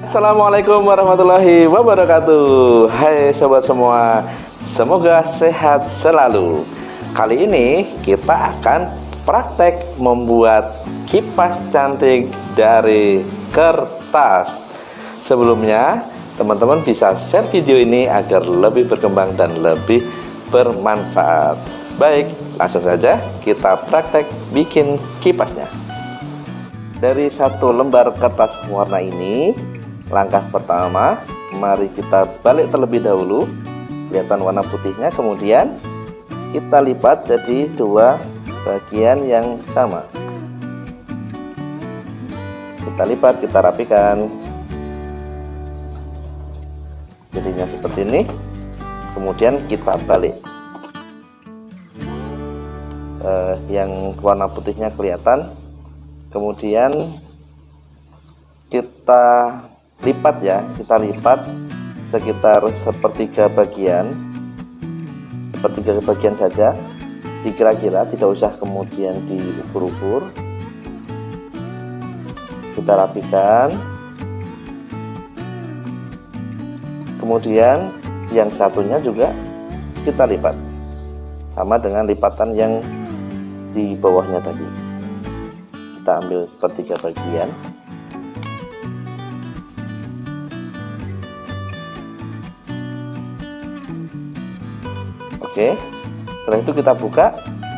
Assalamualaikum warahmatullahi wabarakatuh. Hai sobat semua, semoga sehat selalu. Kali ini kita akan praktek membuat kipas cantik dari kertas. Sebelumnya, teman-teman bisa share video ini agar lebih berkembang dan lebih bermanfaat. Baik, langsung saja kita praktek bikin kipasnya. Dari satu lembar kertas warna ini, langkah pertama, mari kita balik terlebih dahulu. Kelihatan warna putihnya, kemudian kita lipat jadi dua bagian yang sama. Kita lipat, kita rapikan. Jadinya seperti ini. Kemudian kita balik. Yang warna putihnya kelihatan. Kemudian kita lipat ya, kita lipat sekitar sepertiga bagian saja, dikira-kira, tidak usah kemudian diukur-ukur. Kita rapikan. Kemudian yang satunya juga kita lipat, sama dengan lipatan yang di bawahnya tadi. Kita ambil sepertiga bagian. Oke, setelah itu kita buka.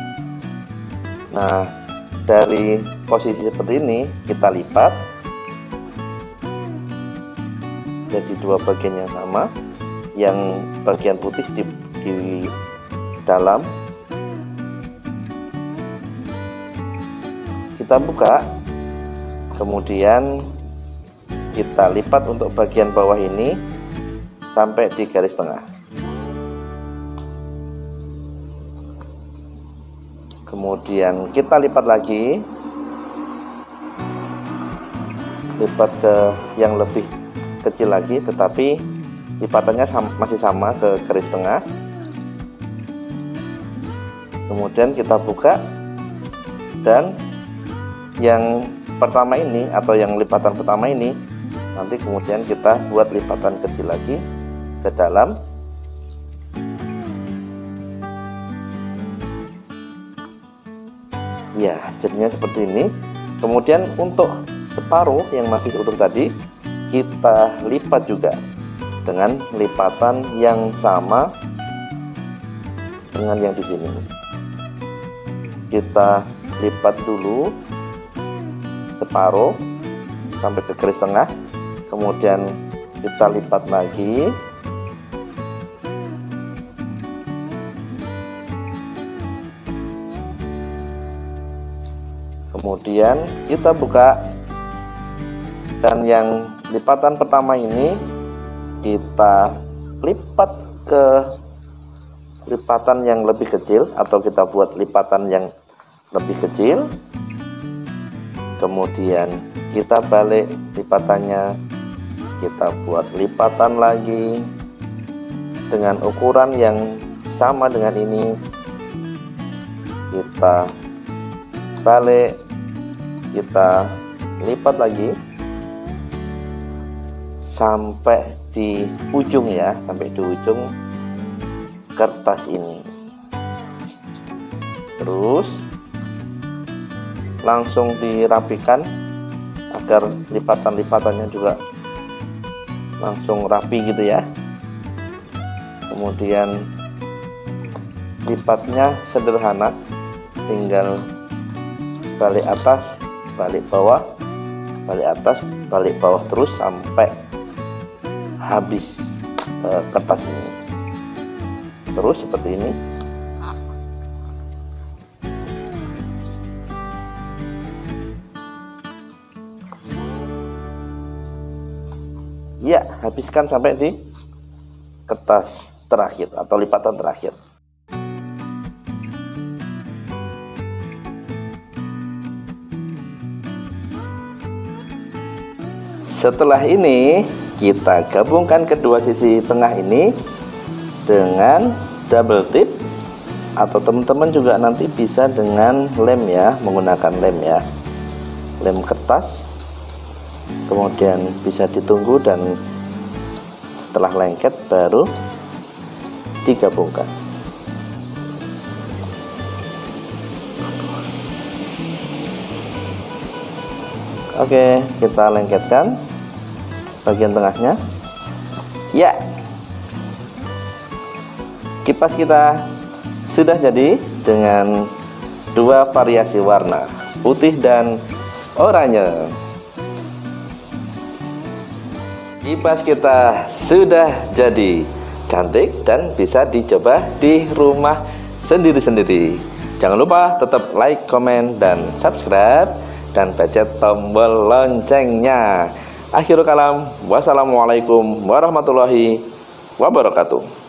Nah, dari posisi seperti ini kita lipat jadi dua bagian yang sama. Yang bagian putih di dalam. Kita buka, kemudian kita lipat untuk bagian bawah ini sampai di garis tengah. Kemudian kita lipat lagi, lipat ke yang lebih kecil lagi, tetapi lipatannya masih sama ke garis tengah. Kemudian kita buka, dan yang pertama ini atau yang lipatan pertama ini nanti kemudian kita buat lipatan kecil lagi ke dalam. Ya, jadinya seperti ini. Kemudian untuk separuh yang masih utuh tadi kita lipat juga dengan lipatan yang sama dengan yang di sini. Kita lipat dulu separuh sampai ke garis tengah, kemudian kita lipat lagi. Kemudian kita buka, dan yang lipatan pertama ini kita lipat ke lipatan yang lebih kecil, atau kita buat lipatan yang lebih kecil. Kemudian kita balik lipatannya, kita buat lipatan lagi dengan ukuran yang sama dengan ini. Kita balik, kita lipat lagi sampai di ujung ya, sampai di ujung kertas ini. Terus langsung dirapikan agar lipatan-lipatannya juga langsung rapi gitu ya. Kemudian lipatnya sederhana, tinggal balik atas, balik bawah, balik atas, balik bawah, terus sampai habis kertas ini. Terus seperti ini. Ya, habiskan sampai di kertas terakhir atau lipatan terakhir. Setelah ini kita gabungkan kedua sisi tengah ini dengan double tip, atau teman-teman juga nanti bisa dengan lem ya, menggunakan lem ya, lem kertas. kemudian bisa ditunggu dan setelah lengket baru digabungkan. Oke, kita lengketkan bagian tengahnya. Ya, kipas kita sudah jadi dengan dua variasi warna, putih dan oranye. Kipas kita sudah jadi, cantik dan bisa dicoba di rumah sendiri-sendiri. Jangan lupa tetap like, komen, dan subscribe, dan pencet tombol loncengnya. Akhirul kalam, wassalamualaikum warahmatullahi wabarakatuh.